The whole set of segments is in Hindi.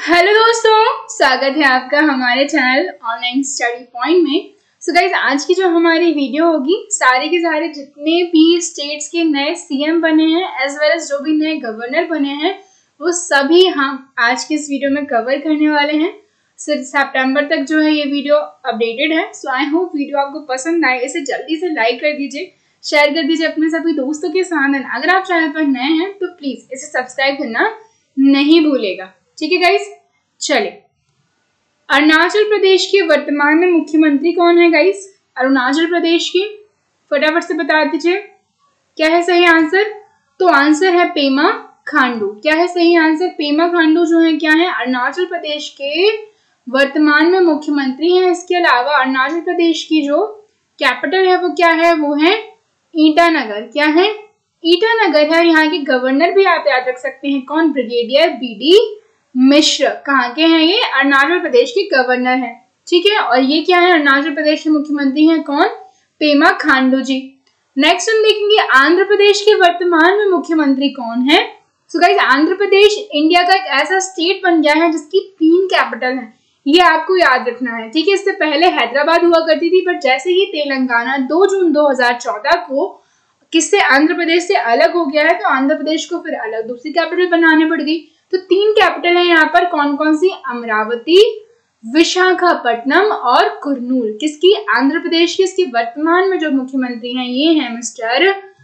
हेलो दोस्तों, स्वागत है आपका हमारे चैनल ऑनलाइन स्टडी पॉइंट में। सो गाइज, आज की जो हमारी वीडियो होगी, सारे के सारे जितने भी स्टेट्स के नए सीएम बने हैं एज वेल एज जो भी नए गवर्नर बने हैं, वो सभी हम आज की इस वीडियो में कवर करने वाले हैं। सिर्फ सितंबर तक जो है ये वीडियो अपडेटेड है। सो आई होप वीडियो आपको पसंद आए। इसे जल्दी से लाइक कर दीजिए, शेयर कर दीजिए अपने सभी दोस्तों के साथ। अगर आप चैनल पर नए हैं तो प्लीज इसे सब्सक्राइब करना नहीं भूलेगा। ठीक है गाइस, चलिए। अरुणाचल प्रदेश के वर्तमान में मुख्यमंत्री कौन है गाइस? अरुणाचल प्रदेश की फटाफट से बता दीजिए, क्या है सही आंसर? तो आंसर है पेमा खांडू। क्या है सही आंसर? पेमा खांडू जो है क्या है, अरुणाचल प्रदेश के वर्तमान में मुख्यमंत्री हैं। इसके अलावा अरुणाचल प्रदेश की जो कैपिटल है वो क्या है? वो है ईटानगर। क्या है? ईटानगर है। यहाँ के गवर्नर भी आप याद रख सकते हैं, कौन? Brigadier BD Mishra. कहाँ के हैं ये? अरुणाचल प्रदेश के गवर्नर हैं। ठीक है, और ये क्या है? अरुणाचल प्रदेश के मुख्यमंत्री हैं कौन? पेमा खांडू जी। नेक्स्ट हम देखेंगे आंध्र प्रदेश के वर्तमान में मुख्यमंत्री कौन है। So guys, Andhra Pradesh India का एक ऐसा स्टेट बन गया है जिसकी 3 कैपिटल है। ये आपको याद रखना है। ठीक है, इससे पहले हैदराबाद हुआ करती थी, बट जैसे ही तेलंगाना 2 जून 2014 को किससे, आंध्र प्रदेश से अलग हो गया है, तो आंध्र प्रदेश को फिर अलग दूसरी कैपिटल बनाने पड़ गई। तो 3 कैपिटल है यहाँ पर। कौन कौन सी? अमरावती, विशाखापट्टनम और कुर्नूल। किसकी? आंध्र प्रदेश की। इसके वर्तमान में जो मुख्यमंत्री हैं ये है मिस्टर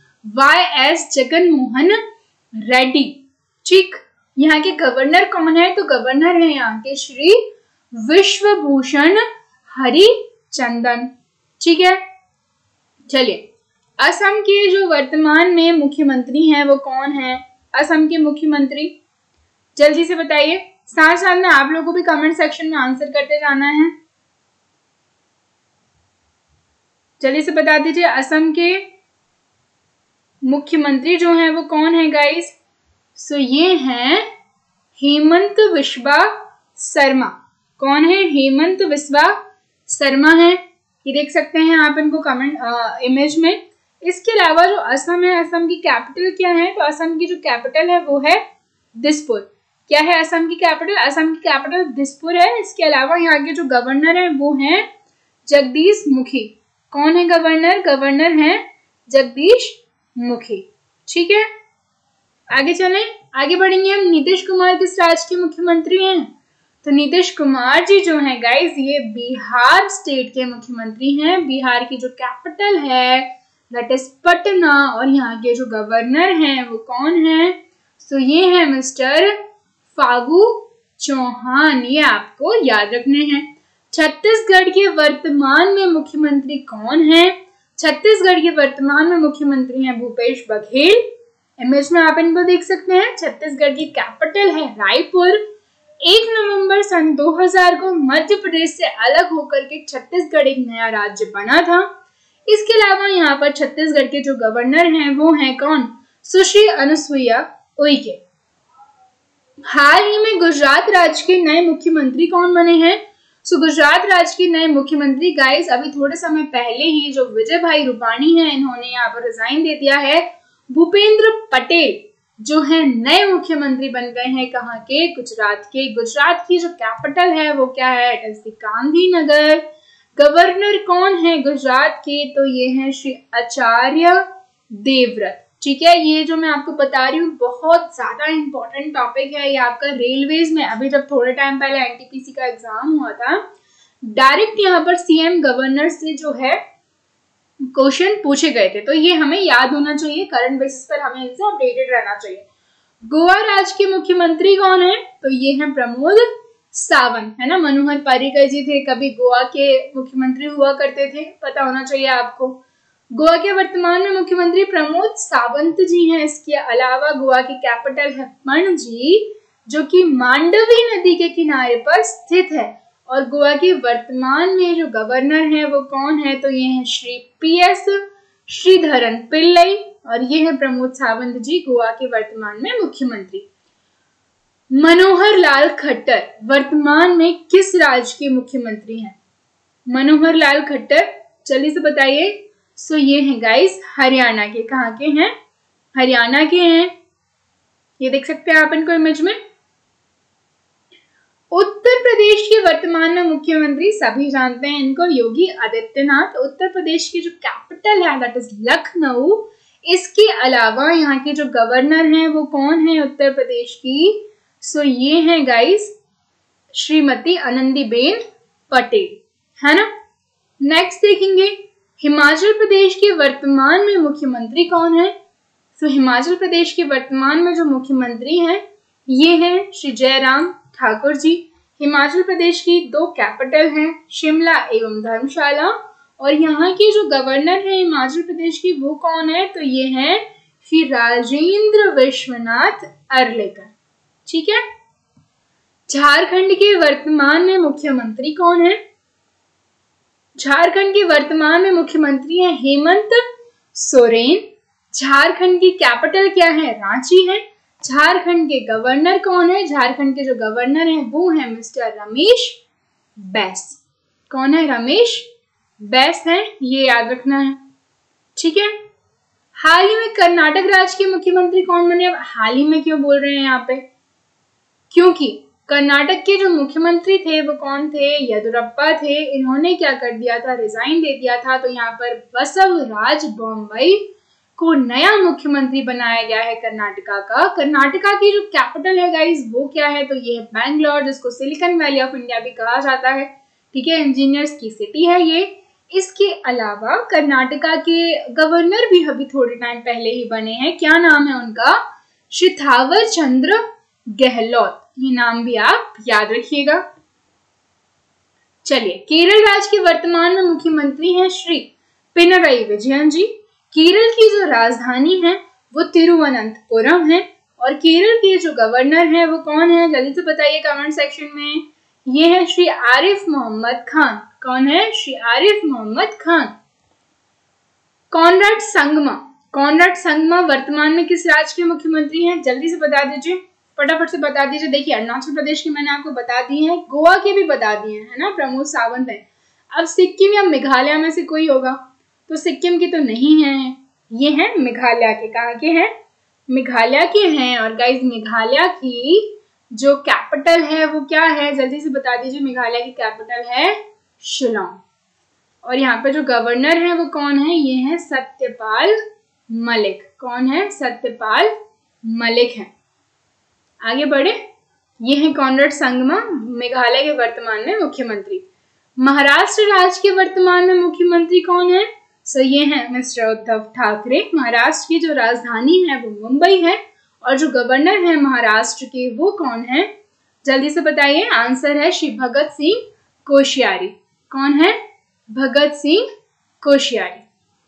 YS जगनमोहन रेड्डी। ठीक, यहाँ के गवर्नर कौन है? तो गवर्नर है यहाँ के श्री विश्वभूषण हरिचंदन। ठीक है, चलिए। असम के जो वर्तमान में मुख्यमंत्री हैं वो कौन है? असम के मुख्यमंत्री जल्दी से बताइए। साथ साथ में आप लोगों को भी कमेंट सेक्शन में आंसर करते जाना है। जल्दी से बता दीजिए, असम के मुख्यमंत्री जो हैं वो कौन है गाइस? सो ये हैं हेमंत बिस्वा शर्मा। कौन है? हेमंत बिस्वा शर्मा है। ये देख सकते हैं आप इनको कमेंट इमेज में। इसके अलावा जो असम है, असम की कैपिटल क्या है? तो असम की जो कैपिटल है वो है दिसपुर। क्या है असम की कैपिटल? असम की कैपिटल दिसपुर है। इसके अलावा यहाँ के जो गवर्नर हैं वो हैं जगदीश मुखी। कौन है गवर्नर? गवर्नर हैं जगदीश मुखी। ठीक है, आगे चलें, आगे बढ़ेंगे हम। नीतीश कुमार किस राज्य के मुख्यमंत्री हैं? तो नीतीश कुमार जी जो है गाइस, ये बिहार स्टेट के मुख्यमंत्री हैं। बिहार की जो कैपिटल है दैट इज पटना, और यहाँ के जो गवर्नर हैं वो कौन है? सो ये है मिस्टर फागू चौहान। ये आपको याद रखने हैं। छत्तीसगढ़ के वर्तमान में मुख्यमंत्री कौन है? छत्तीसगढ़ के वर्तमान में मुख्यमंत्री हैं भूपेश बघेल। इमेज में आप इनको देख सकते हैं। छत्तीसगढ़ की कैपिटल है रायपुर। 1 नवंबर सन 2000 को मध्य प्रदेश से अलग होकर के छत्तीसगढ़ एक नया राज्य बना था। इसके अलावा यहाँ पर छत्तीसगढ़ के जो गवर्नर हैं वो हैं कौन? सुश्री अनुसुईया उइके। हाल ही में गुजरात राज्य के नए मुख्यमंत्री कौन बने हैं? सो गुजरात राज्य के नए मुख्यमंत्री गाइस, अभी थोड़े समय पहले ही जो विजय भाई रूपाणी हैं, इन्होंने यहाँ पर रिजाइन दे दिया है। भूपेंद्र पटेल जो है नए मुख्यमंत्री बन गए हैं। कहाँ के? गुजरात के। गुजरात की जो कैपिटल है वो क्या है? It is Gandhinagar. गवर्नर कौन है गुजरात के? तो ये है श्री आचार्य देवव्रत। ठीक है, ये जो मैं आपको बता रही हूँ बहुत ज्यादा इंपॉर्टेंट टॉपिक है। ये आपका रेलवेज में अभी जब थोड़े टाइम पहले एनटीपीसी का एग्जाम हुआ था, डायरेक्ट यहाँ पर सीएम गवर्नर से जो है क्वेश्चन पूछे गए थे। तो ये हमें याद होना चाहिए, करंट बेसिस पर हमें इनसे अपडेटेड रहना चाहिए। गोवा राज्य के मुख्यमंत्री कौन है? तो ये है प्रमोद सावंत, है ना। मनोहर पर्रिकर जी थे, कभी गोवा के मुख्यमंत्री हुआ करते थे, पता होना चाहिए आपको। गोवा के वर्तमान में मुख्यमंत्री प्रमोद सावंत जी हैं। इसके अलावा गोवा की कैपिटल है पणजी, जो कि मांडवी नदी के किनारे पर स्थित है। और गोवा के वर्तमान में जो गवर्नर हैं वो कौन है? तो ये हैं श्री PS श्रीधरन पिल्लई, और ये है प्रमोद सावंत जी गोवा के वर्तमान में मुख्यमंत्री। मनोहर लाल खट्टर वर्तमान में किस राज्य के मुख्यमंत्री हैं? मनोहर लाल खट्टर जल्दी से बताइए। सो ये हैं गाइस हरियाणा के। कहाँ के हैं? हरियाणा के हैं। ये देख सकते हैं आप इनको इमेज में। उत्तर प्रदेश के वर्तमान में मुख्यमंत्री सभी जानते हैं इनको, योगी आदित्यनाथ। उत्तर प्रदेश की जो कैपिटल है दैट इज लखनऊ। इसके अलावा यहाँ के जो गवर्नर हैं वो कौन है उत्तर प्रदेश की? सो ये हैं गाइस श्रीमती आनंदीबेन पटेल, है ना। नेक्स्ट देखेंगे हिमाचल प्रदेश के वर्तमान में मुख्यमंत्री कौन है? सो हिमाचल प्रदेश के वर्तमान में जो मुख्यमंत्री हैं ये हैं श्री जयराम ठाकुर जी। हिमाचल प्रदेश की 2 कैपिटल हैं, शिमला एवं धर्मशाला। और यहाँ के जो गवर्नर हैं हिमाचल प्रदेश की वो कौन है? तो ये हैं श्री राजेंद्र विश्वनाथ अर्लेकर, ठीक है। झारखंड के वर्तमान में मुख्यमंत्री कौन है? झारखंड के वर्तमान में मुख्यमंत्री हैं हेमंत सोरेन। झारखंड की कैपिटल क्या है? रांची है। झारखंड के गवर्नर कौन है? झारखंड के जो गवर्नर हैं वो हैं मिस्टर रमेश बैस। कौन है? रमेश बैस है, ये याद रखना है, ठीक है। हाल ही में कर्नाटक राज्य के मुख्यमंत्री कौन बने? अब हाल ही में क्यों बोल रहे हैं यहाँ पे? क्योंकि कर्नाटक के जो मुख्यमंत्री थे वो कौन थे? येदियुरप्पा थे। इन्होंने क्या कर दिया था? रिजाइन दे दिया था। तो यहाँ पर बसवराज बोम्मई को नया मुख्यमंत्री बनाया गया है कर्नाटका का। कर्नाटका की जो कैपिटल है गाइस वो क्या है? तो ये है बैंगलोर, जिसको सिलिकॉन वैली ऑफ इंडिया भी कहा जाता है, ठीक है। इंजीनियर्स की सिटी है ये। इसके अलावा कर्नाटका के गवर्नर भी अभी थोड़े टाइम पहले ही बने हैं। क्या नाम है उनका? श्री थावर चंद्र गहलोत। ये नाम भी आप याद रखिएगा। चलिए, केरल राज्य के वर्तमान में मुख्यमंत्री हैं श्री पिनरई विजयन जी। केरल की जो राजधानी है वो तिरुवनंतपुरम है। और केरल के जो गवर्नर हैं वो कौन है? जल्दी से बताइए कमेंट सेक्शन में। ये है श्री आरिफ मोहम्मद खान। कौन है? श्री आरिफ मोहम्मद खान। कॉनराड संगमा। कॉनराड संगमा वर्तमान में किस राज्य के मुख्यमंत्री हैं? जल्दी से बता दीजिए, फटाफट से बता दीजिए। देखिए, अरुणाचल प्रदेश के मैंने आपको बता दिए हैं, गोवा के भी बता दिए हैं, है ना, प्रमोद सावंत है। अब सिक्किम या मेघालय में से कोई होगा, तो सिक्किम की तो नहीं है, ये हैं मेघालय के। कहाँ के हैं? मेघालय के हैं। और गाइज मेघालय की जो कैपिटल है वो क्या है? जल्दी से बता दीजिए। मेघालय की कैपिटल है शिलोंग। और यहाँ पे जो गवर्नर है वो कौन है? ये है सत्यपाल मलिक। कौन है? सत्यपाल मलिक है। आगे बढ़े, ये है कॉनराड संगमा, मेघालय के वर्तमान में मुख्यमंत्री। महाराष्ट्र राज्य के वर्तमान में मुख्यमंत्री कौन है? सो ये है मिस्टर उद्धव ठाकरे। महाराष्ट्र की जो राजधानी है वो मुंबई है। और जो गवर्नर है महाराष्ट्र के वो कौन है? जल्दी से बताइए। आंसर है श्री भगत सिंह कोश्यारी। कौन है? भगत सिंह कोश्यारी।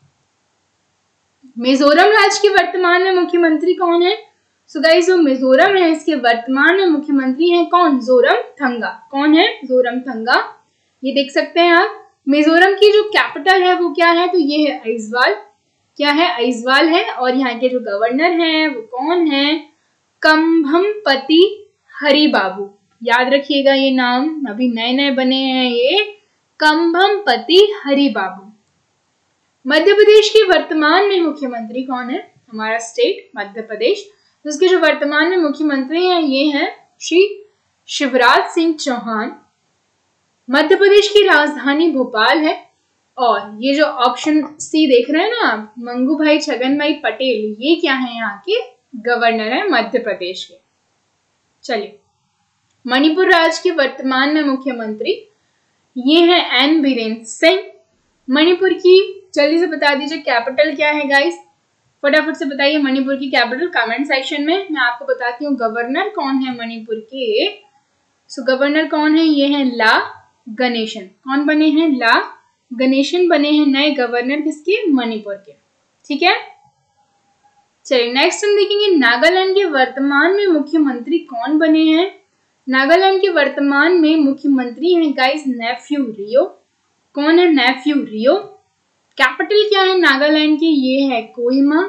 मिजोरम राज्य के वर्तमान में मुख्यमंत्री कौन है? सो गाइस, जो मिजोरम है इसके वर्तमान में मुख्यमंत्री हैं कौन? जोरमथंगा। कौन है? जोरमथंगा। ये देख सकते हैं आप। मिजोरम की जो कैपिटल है वो क्या है? तो ये है आइजवाल। क्या है? आइजवाल है। और यहाँ के जो गवर्नर हैं वो कौन है? कंभमपति हरिबाबू। याद रखिएगा ये नाम, अभी नए नए बने हैं ये, कंभमपति हरिबाबू। मध्य प्रदेश के वर्तमान में मुख्यमंत्री कौन है? हमारा स्टेट मध्य प्रदेश, जिसके जो वर्तमान में मुख्यमंत्री हैं ये हैं श्री शिवराज सिंह चौहान। मध्य प्रदेश की राजधानी भोपाल है। और ये जो ऑप्शन सी देख रहे हैं ना आप, मंगू भाई छगन भाई पटेल, ये क्या है? यहाँ के गवर्नर है मध्य प्रदेश के। चलिए, मणिपुर राज्य के वर्तमान में मुख्यमंत्री ये है एन बीरेन सिंह। मणिपुर की जल्दी से बता दीजिए कैपिटल क्या है गाइस, फटाफट से बताइए मणिपुर की कैपिटल कमेंट सेक्शन में। मैं आपको बताती हूँ गवर्नर कौन है मणिपुर के। सो गवर्नर कौन है? ये है ला गणेशन। कौन बने हैं? ला गणेशन बने हैं नए गवर्नर किसके? मणिपुर के, ठीक है। चलिए, नेक्स्ट हम देखेंगे नागालैंड के वर्तमान में मुख्यमंत्री कौन बने हैं। नागालैंड के वर्तमान में मुख्यमंत्री हैं गाइस नेफ्यू रियो। कौन है? नेफ्यू रियो। कैपिटल क्या है नागालैंड की? ये है कोहिमा,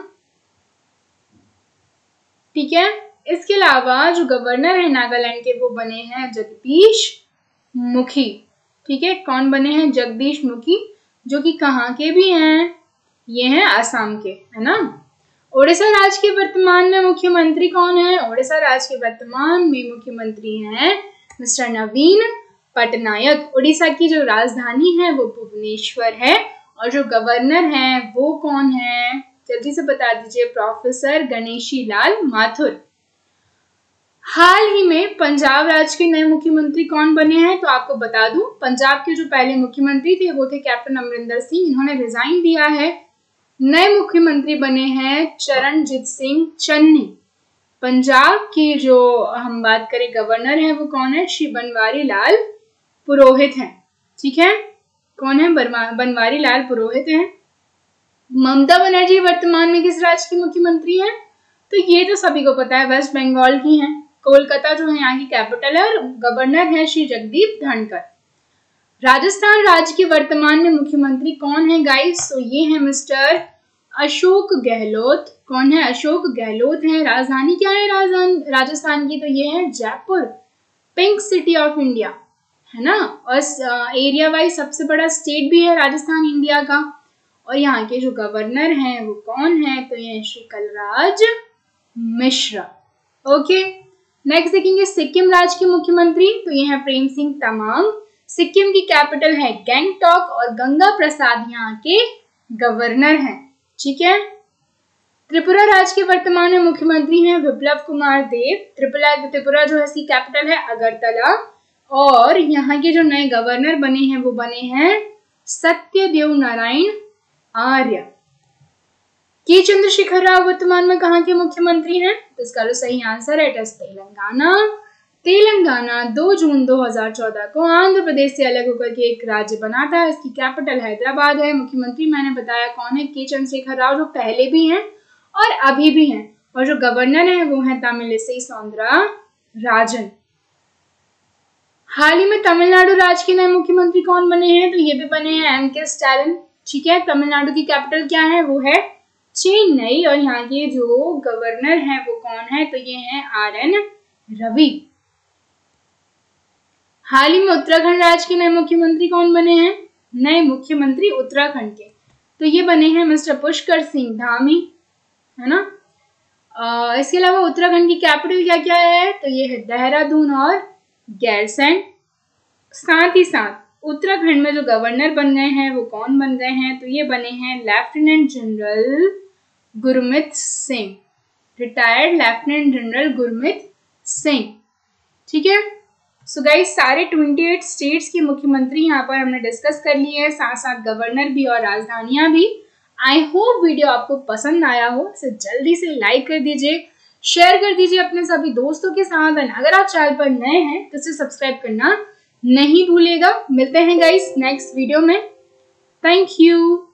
ठीक है। इसके अलावा जो गवर्नर है नागालैंड के वो बने हैं जगदीश मुखी, ठीक है। कौन बने हैं? जगदीश मुखी, जो कि कहाँ के भी हैं? ये हैं असम के, है ना। ओडिशा राज्य के वर्तमान में मुख्यमंत्री कौन है? ओडिशा राज्य के वर्तमान में मुख्यमंत्री हैं मिस्टर नवीन पटनायक। उड़ीसा की जो राजधानी है वो भुवनेश्वर है और जो गवर्नर है वो कौन है, जल्दी से बता दीजिए। प्रोफेसर गणेशी लाल माथुर। हाल ही में पंजाब राज्य के नए मुख्यमंत्री कौन बने हैं, तो आपको बता दूं पंजाब के जो पहले मुख्यमंत्री थे वो थे कैप्टन अमरिंदर सिंह, इन्होंने रिजाइन दिया है। नए मुख्यमंत्री बने हैं चरणजीत सिंह चन्नी। पंजाब की जो हम बात करें गवर्नर है वो कौन है, श्री बनवारी लाल पुरोहित हैं। ठीक है, कौन है, बनवारी लाल पुरोहित हैं। ममता बनर्जी वर्तमान में किस राज्य की मुख्यमंत्री हैं, तो ये तो सभी को पता है, वेस्ट बंगाल की हैं। कोलकाता जो है यहाँ की कैपिटल है और गवर्नर है श्री जगदीप धनखड़। राजस्थान राज्य के वर्तमान में मुख्यमंत्री कौन है गाइस, तो ये है मिस्टर अशोक गहलोत। कौन है, अशोक गहलोत है। राजधानी क्या है राजस्थान की, तो ये है Jaipur, pink city of India, है ना। और एरिया वाइज सबसे बड़ा स्टेट भी है राजस्थान इंडिया का। और यहाँ के जो गवर्नर हैं वो कौन है, तो ये श्री कलराज मिश्रा। ओके, नेक्स्ट देखेंगे सिक्किम राज्य के मुख्यमंत्री, तो ये है प्रेम सिंह तमांग। सिक्किम की कैपिटल है गैंगटॉक और गंगा प्रसाद यहाँ के गवर्नर हैं। ठीक है, त्रिपुरा राज्य के वर्तमान में मुख्यमंत्री हैं विप्लव कुमार देव। त्रिपुरा जो है इसकी कैपिटल है अगरतला और यहाँ के जो नए गवर्नर बने हैं वो बने हैं सत्यदेव नारायण आर्य। के चंद्रशेखर राव वर्तमान में कहाँ के मुख्यमंत्री हैं, तो इसका जो सही आंसर है इट इज तेलंगाना। तेलंगाना 2 जून 2014 को आंध्र प्रदेश से अलग होकर के एक राज्य बना था। इसकी कैपिटल हैदराबाद है। मुख्यमंत्री मैंने बताया कौन है, के चंद्रशेखर राव, जो पहले भी हैं और अभी भी हैं। और जो गवर्नर है वो है तमिलिसई सौंदरराजन। हाल ही में तमिलनाडु राज्य के नए मुख्यमंत्री कौन बने हैं, तो ये भी बने हैं एम के स्टालिन। ठीक है, तमिलनाडु की कैपिटल क्या है, वो है चेन्नई और यहाँ के जो गवर्नर हैं वो कौन है, तो ये हैं RN रवि। हाल ही में उत्तराखंड राज्य के नए मुख्यमंत्री कौन बने हैं, नए मुख्यमंत्री उत्तराखंड के, तो ये बने हैं मिस्टर पुष्कर सिंह धामी, है ना। इसके अलावा उत्तराखंड की कैपिटल क्या क्या है, तो ये है देहरादून और गैरसैंण। साथ ही साथ उत्तराखंड में जो गवर्नर बन गए हैं वो कौन बन गए हैं, तो ये बने हैं lieutenant general Gurmeet Singh, retired lieutenant general Gurmeet Singh. ठीक है, सो गाइस सारे 28 स्टेट्स के मुख्यमंत्री यहाँ पर हमने डिस्कस कर लिए हैं, साथ साथ गवर्नर भी और राजधानियां भी। आई होप वीडियो आपको पसंद आया हो, इसे जल्दी से लाइक कर दीजिए, शेयर कर दीजिए अपने सभी दोस्तों के साथ। और अगर आप चैनल पर नए हैं तो इसे सब्सक्राइब करना नहीं भूलिएगा। मिलते हैं गाइस नेक्स्ट वीडियो में। Thank you.